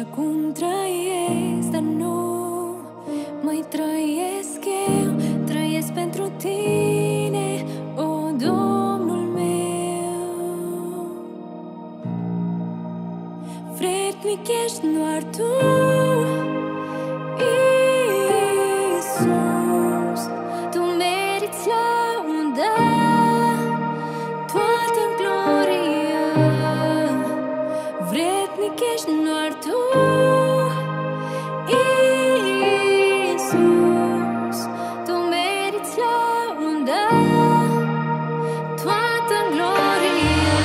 acum trăiesc, dar nu mai trăiesc eu. Trăiesc pentru tine, o, Domnul meu. Vrednic ești doar tu, Iisus. Tu meriți lauda, toată gloria. Vrednic ești doar tu, Iisus. Tu meriți lauda, toată gloria.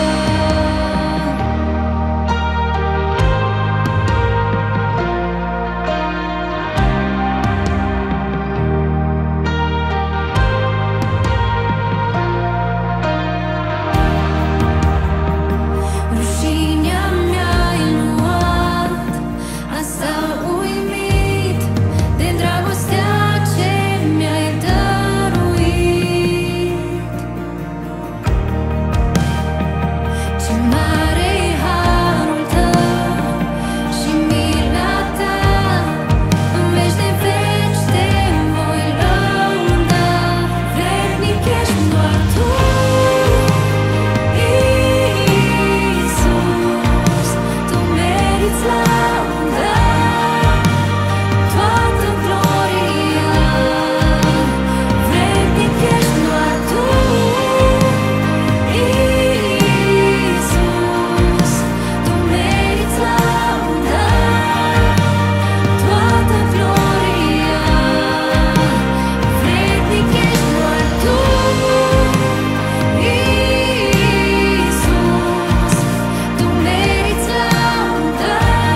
Rușinea mi-ai luat, asta uimit de dragostea ce mi-ai dăruit. Ce mare-i harul tău și mila ta, în veci de veci te voi lăuda. Vrednic ești doar tu, Iisus. Tu meriți lauda, toată gloria. Vrednic ești doar tu, Iisus. Tu meriți lauda, toată gloria. Vrednic ești doar tu, Iisus. Tu meriți lauda,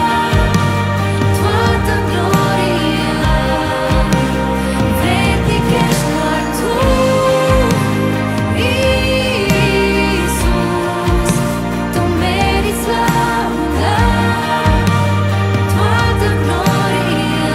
toată gloria. Vrednic ești doar tu, Iisus. Tu meriți lauda, toată gloria.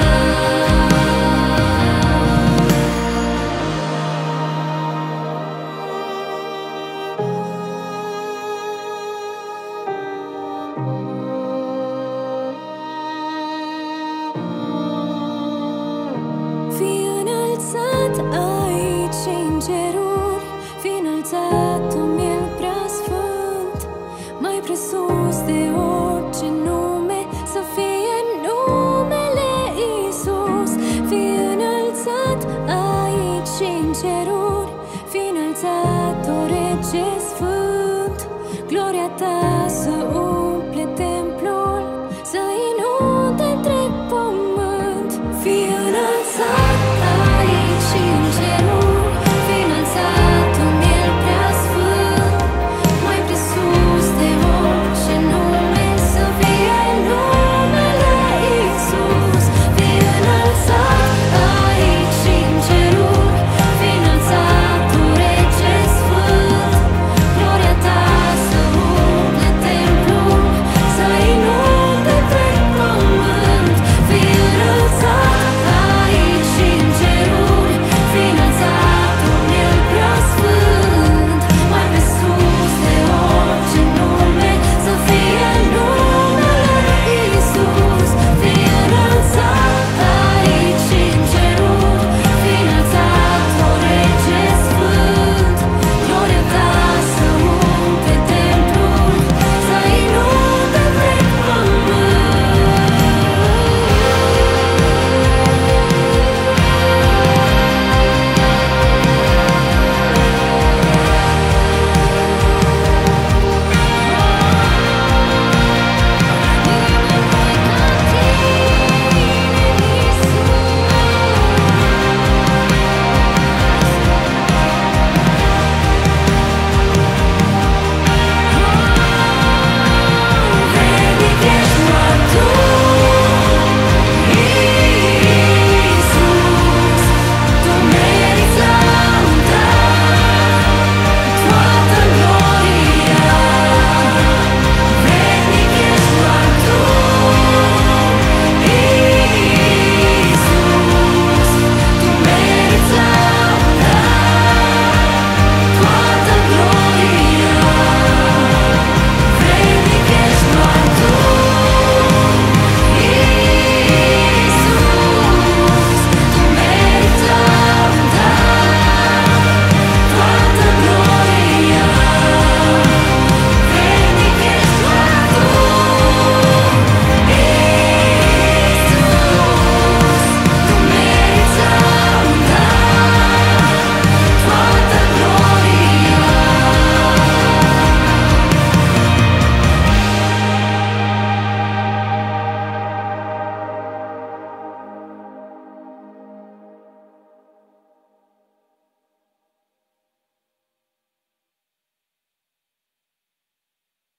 Fii înălțat aici în ceruri, fii înălțat, tu miel prea sfânt, mai presus de orice nume, să fie numele Iisus. Fii înălțat aici în ceruri, fii înălțat.